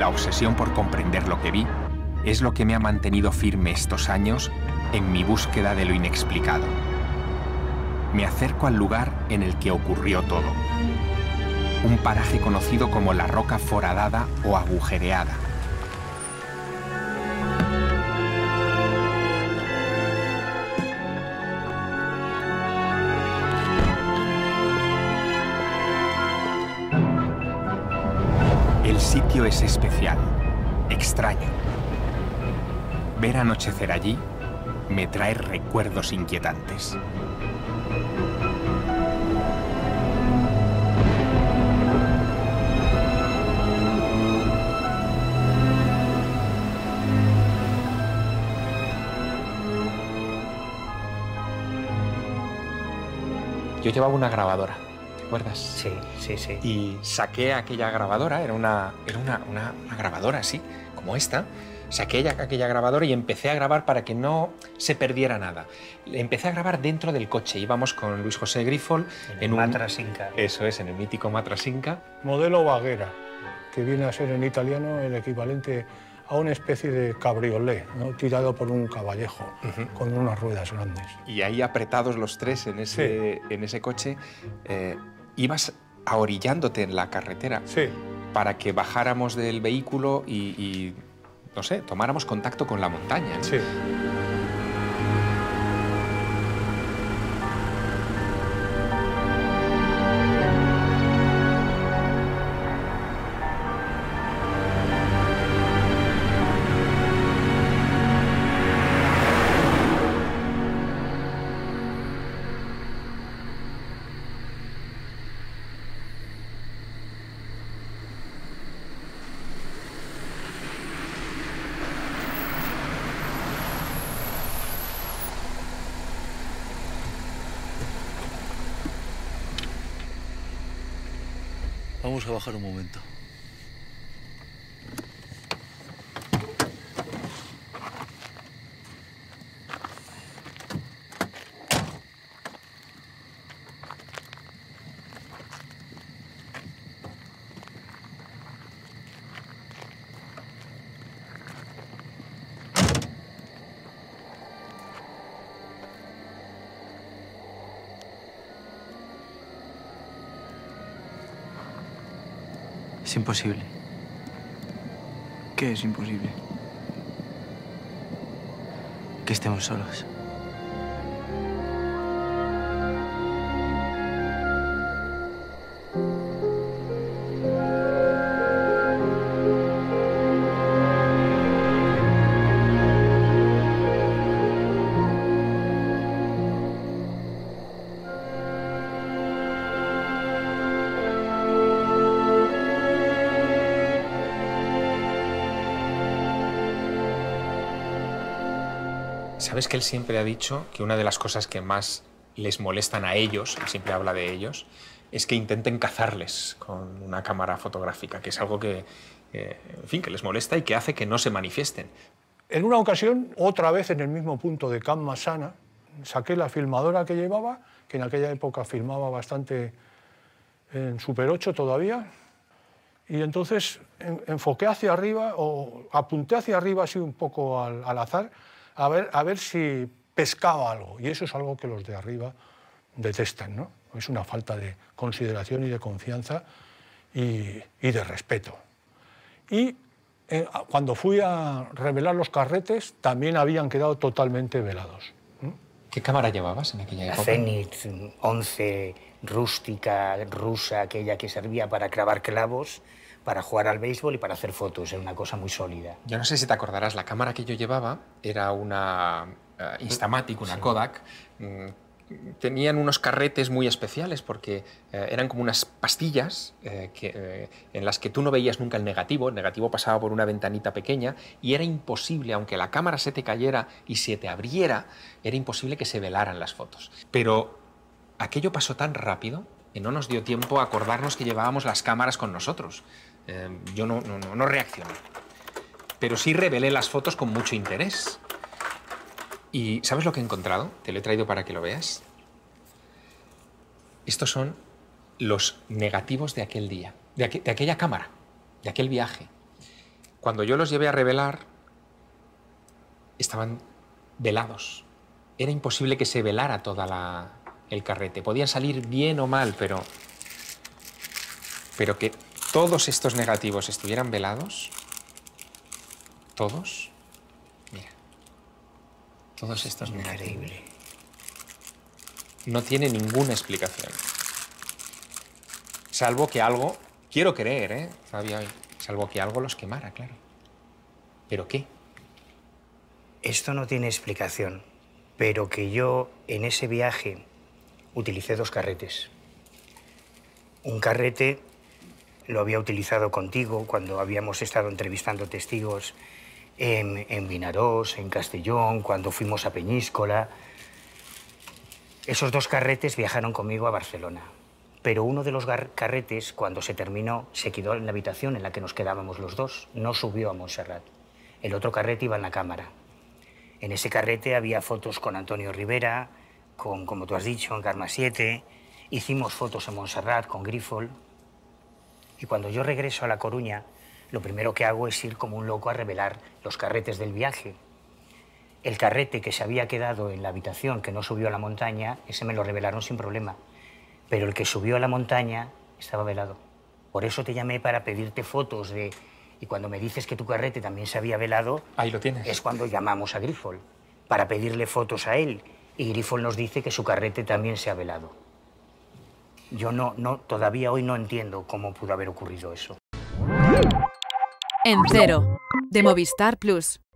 obsesión por comprender lo que vi es lo que me ha mantenido firme estos años en mi búsqueda de lo inexplicado. Me acerco al lugar en el que ocurrió todo. Un paraje conocido como la Roca Foradada o Agujereada. El sitio es especial, extraño. Ver anochecer allí me trae recuerdos inquietantes. Yo llevaba una grabadora, ¿te acuerdas? Sí, sí, sí. Y saqué aquella grabadora, era una grabadora así, como esta. Saqué aquella grabadora y empecé a grabar para que no se perdiera nada. Empecé a grabar dentro del coche. Íbamos con Luis José Grifol en un Matra Inca. Eso es, en el mítico Matra Inca. Modelo Baghera, que viene a ser en italiano el equivalente a una especie de cabriolé, ¿no? Tirado por un caballejo, con unas ruedas grandes. Y ahí apretados los tres en ese coche, ibas ahorillándote en la carretera para que bajáramos del vehículo y no sé, tomáramos contacto con la montaña, ¿no? Sí. Vamos a bajar un momento. Es imposible. ¿Qué es imposible? Que estemos solos. ¿Sabes que él siempre ha dicho que una de las cosas que más les molestan a ellos, él siempre habla de ellos, es que intenten cazarles con una cámara fotográfica, que es algo que, en fin, que les molesta y que hace que no se manifiesten? En una ocasión, otra vez en el mismo punto de Can Massana, saqué la filmadora que llevaba, que en aquella época filmaba bastante en Super 8 todavía, y entonces enfoqué hacia arriba, o apunté hacia arriba así un poco al azar, a ver si pescaba algo. Y eso es algo que los de arriba detestan, ¿no? Es una falta de consideración y de confianza y de respeto. Y cuando fui a revelar los carretes, también habían quedado totalmente velados. ¿Qué cámara llevabas en aquella época? La Zenit 11 rústica, rusa, aquella que servía para clavar clavos, para jugar al béisbol y para hacer fotos. Era una cosa muy sólida. Yo no sé si te acordarás, la cámara que yo llevaba era una Instamatic, una Kodak. Tenían unos carretes muy especiales porque eran como unas pastillas en las que tú no veías nunca el negativo pasaba por una ventanita pequeña y era imposible, aunque la cámara se te cayera y se te abriera, era imposible que se velaran las fotos. Pero aquello pasó tan rápido que no nos dio tiempo a acordarnos que llevábamos las cámaras con nosotros. Yo no reaccioné, pero sí revelé las fotos con mucho interés. ¿Y sabes lo que he encontrado? Te lo he traído para que lo veas. Estos son los negativos de aquel día, de aquella cámara, de aquel viaje. Cuando yo los llevé a revelar, estaban velados. Era imposible que se velara el carrete. Podían salir bien o mal, pero que todos estos negativos estuvieran velados, todos, mira, todos estos negativos. Increíble. No tiene ninguna explicación. Salvo que algo, quiero creer, Fabián, salvo que algo los quemara, claro. ¿Pero qué? Esto no tiene explicación, pero que yo en ese viaje utilicé 2 carretes. Un carrete lo había utilizado contigo cuando habíamos estado entrevistando testigos en Vinarós, en Castellón, cuando fuimos a Peñíscola. Esos 2 carretes viajaron conmigo a Barcelona. Pero uno de los carretes, cuando se terminó, se quedó en la habitación en la que nos quedábamos los 2. No subió a Montserrat. El otro carrete iba en la cámara. En ese carrete había fotos con Antonio Rivera, como tú has dicho, en Karma 7. Hicimos fotos en Montserrat con Grifol. Y cuando yo regreso a La Coruña, lo primero que hago es ir como un loco a revelar los carretes del viaje. El carrete que se había quedado en la habitación, que no subió a la montaña, ese me lo revelaron sin problema. Pero el que subió a la montaña estaba velado. Por eso te llamé para pedirte fotos de... Y cuando me dices que tu carrete también se había velado... Ahí lo tienes. Es cuando llamamos a Grifol, para pedirle fotos a él. Y Grifol nos dice que su carrete también se ha velado. Yo todavía hoy no entiendo cómo pudo haber ocurrido eso. En Cero, de Movistar Plus.